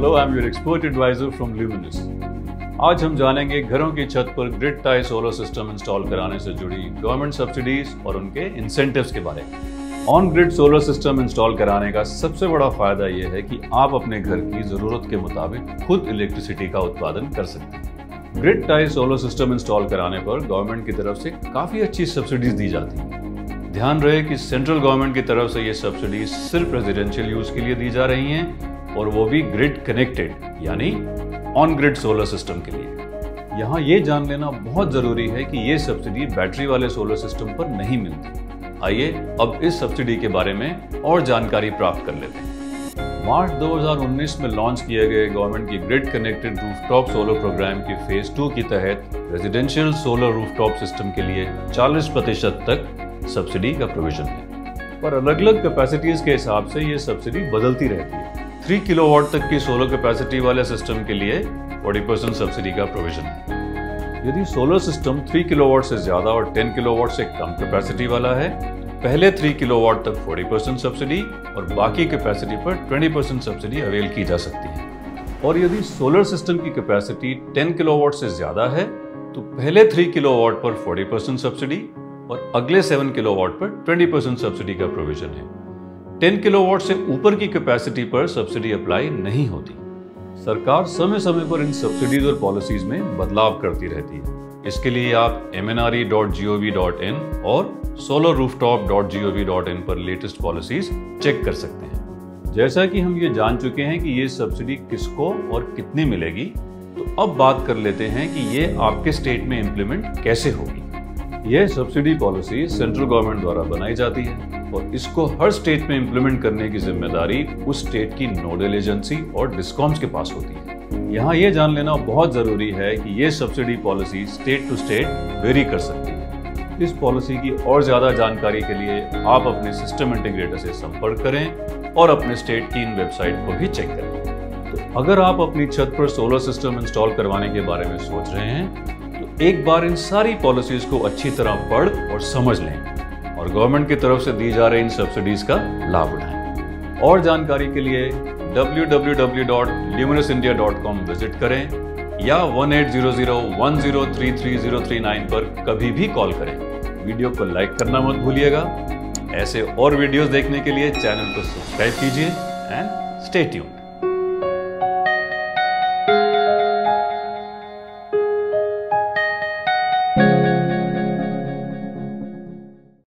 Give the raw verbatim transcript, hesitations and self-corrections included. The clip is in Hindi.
Hello, I am your expert advisor from Luminous. आज हम जानेंगे घरों की छत पर grid tie solar system install कराने से जुड़ी गवर्नमेंट सब्सिडीज और उनके इंसेंटिव्स के बारे में। On grid solar system install कराने का सबसे बड़ा फायदा यह है कि आप अपने घर की जरूरत के मुताबिक खुद इलेक्ट्रिसिटी का उत्पादन कर सकते हैं। Grid tie solar system install कराने पर गवर्नमेंट की तरफ से काफी अच्छी सब्सिडीज दी जाती है। ध्यान रहे कि सेंट्रल गवर्नमेंट की तरफ से ये सब्सिडीज सिर्फ रेजिडेंशियल यूज के लिए दी जा रही हैं और वो भी ग्रिड कनेक्टेड यानी ऑन ग्रिड सोलर सिस्टम के लिए। यहाँ ये जान लेना बहुत जरूरी है कि ये सब्सिडी बैटरी वाले सोलर सिस्टम पर नहीं मिलती। आइए अब इस सब्सिडी के बारे में और जानकारी प्राप्त कर लेते हैं। मार्च दो हज़ार उन्नीस में लॉन्च किए गए गवर्नमेंट की grid connected rooftop solar program के फेज टू के तहत रेजिडेंशियल सोलर रूफटॉप सिस्टम के लिए चालीस प्रतिशत तक सब्सिडी का प्रोविजन है, पर अलग अलग कैपेसिटीज के हिसाब से ये सब्सिडी बदलती रहती है। तीन किलोवाट तक की सोलर कैपेसिटी वाले सिस्टम के लिए चालीस परसेंट सब्सिडी का प्रोविजन है। यदि सोलर सिस्टम तीन किलोवाट से ज्यादा और दस किलोवाट से कम कैपेसिटी वाला है तो पहले तीन किलोवाट तक चालीस परसेंट सब्सिडी और बाकी कैपेसिटी पर बीस परसेंट सब्सिडी अवेल की जा सकती है। और यदि सोलर सिस्टम की कैपेसिटी दस किलोवाट से ज्यादा है तो पहले तीन किलोवाट पर चालीस परसेंट सब्सिडी और अगले सात किलोवाट पर बीस परसेंट सब्सिडी का प्रोविजन है। दस किलोवाट से ऊपर की कैपेसिटी पर सब्सिडी अप्लाई नहीं होती। सरकार समय समय पर इन सब्सिडीज और पॉलिसीज में बदलाव करती रहती है। इसके लिए आप M N R E dot G O V dot in और solar rooftop dot G O V dot in पर लेटेस्ट पॉलिसीज चेक कर सकते हैं। जैसा कि हम ये जान चुके हैं कि ये सब्सिडी किसको और कितनी मिलेगी, तो अब बात कर लेते हैं कि ये आपके स्टेट में इम्प्लीमेंट कैसे होगी। यह सब्सिडी पॉलिसी सेंट्रल गवर्नमेंट द्वारा बनाई जाती है और इसको हर स्टेट में इम्प्लीमेंट करने की जिम्मेदारी उस स्टेट की नोडल एजेंसी और डिस्कॉम्स के पास होती है। यहाँ ये जान लेना बहुत जरूरी है कि ये subsidy policy state to state vary कर सकती है। इस पॉलिसी की और ज्यादा जानकारी के लिए आप अपने सिस्टम इंटीग्रेटर से संपर्क करें और अपने स्टेट की इन वेबसाइट को भी चेक करें। तो अगर आप अपनी छत पर सोलर सिस्टम इंस्टॉल करवाने के बारे में सोच रहे हैं तो एक बार इन सारी पॉलिसीज को अच्छी तरह पढ़ और समझ लें और गवर्नमेंट की तरफ से दी जा रही इन सब्सिडीज का लाभ उठाएं। और जानकारी के लिए W W W dot Luminous India dot com visit करें या one eight zero zero one zero three three zero three nine पर कभी भी कॉल करें। वीडियो को लाइक करना मत भूलिएगा। ऐसे और वीडियोस देखने के लिए चैनल को सब्सक्राइब कीजिए एंड स्टे ट्यून्ड।